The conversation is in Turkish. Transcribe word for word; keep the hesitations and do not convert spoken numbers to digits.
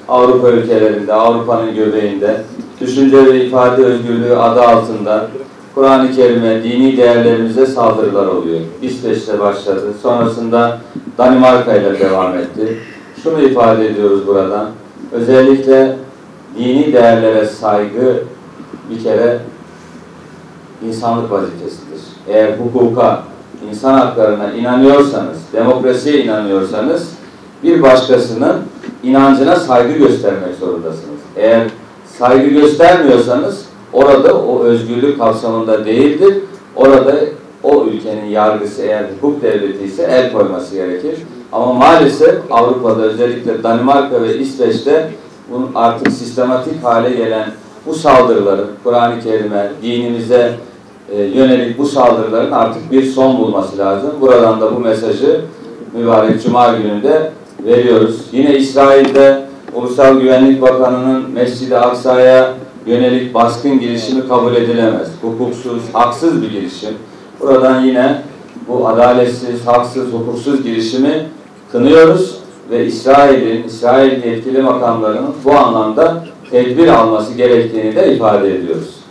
Avrupa ülkelerinde, Avrupa'nın göbeğinde düşünce ve ifade özgürlüğü adı altında Kur'an-ı Kerim'e, dini değerlerimize saldırılar oluyor. İsveç'te başladı. Sonrasında Danimarka ile devam etti. Şunu ifade ediyoruz buradan. Özellikle dini değerlere saygı bir kere insanlık vazifesidir. Eğer hukuka, insan haklarına inanıyorsanız, demokrasiye inanıyorsanız bir başkasının inancına saygı göstermek zorundasınız. Eğer saygı göstermiyorsanız orada o özgürlük kapsamında değildir. Orada o ülkenin yargısı eğer hukuk devleti ise el koyması gerekir. Ama maalesef Avrupa'da özellikle Danimarka ve İsveç'te bunun artık sistematik hale gelen bu saldırıların, Kur'an-ı Kerim'e, dinimize e, yönelik bu saldırıların artık bir son bulması lazım. Buradan da bu mesajı mübarek Cuma gününde veriyoruz. Yine İsrail'de Ulusal Güvenlik Bakanı'nın Mescid-i Aksa'ya yönelik baskın girişimi kabul edilemez. Hukuksuz, haksız bir girişim. Buradan yine bu adaletsiz, haksız, hukuksuz girişimi kınıyoruz ve İsrail'in, İsrail yetkili makamlarının bu anlamda tedbir alması gerektiğini de ifade ediyoruz.